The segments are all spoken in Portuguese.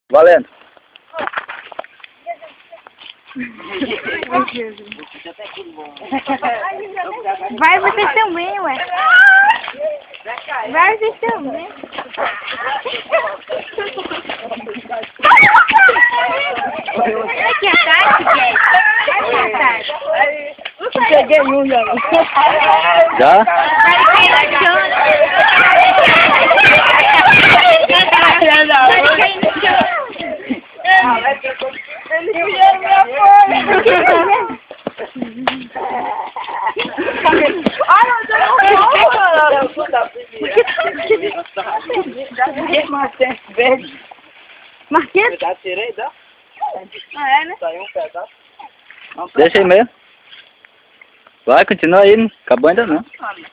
Valendo. Vai você também, ué. Vai você também. Aqui atrás, Guedes. Aqui atrás. Peguei um já. Já? Ele pediu minha folha. Ai, eu tô morrendo. Martins verde. Marquinhos? Pedaço tirei, dá? Ah, é, né? Saiu um pedaço. Deixa aí mesmo. Vai, continua aí. Não acabou ainda não.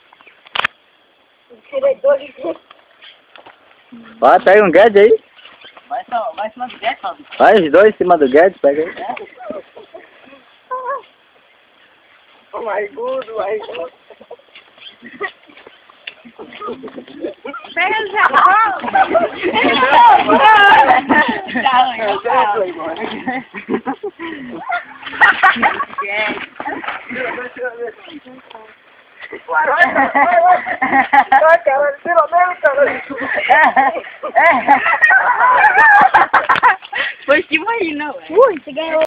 Tirei 2. Vai, pega um Guedes aí. Vai em cima do Guedes, Fábio. Vai, os dois em cima do Guedes, pega aí. Oh my God, my God. Pega o Japão! Vai, cara, tira mesmo, cara. Foi cima aí, não, ué. Ui, você ganhou.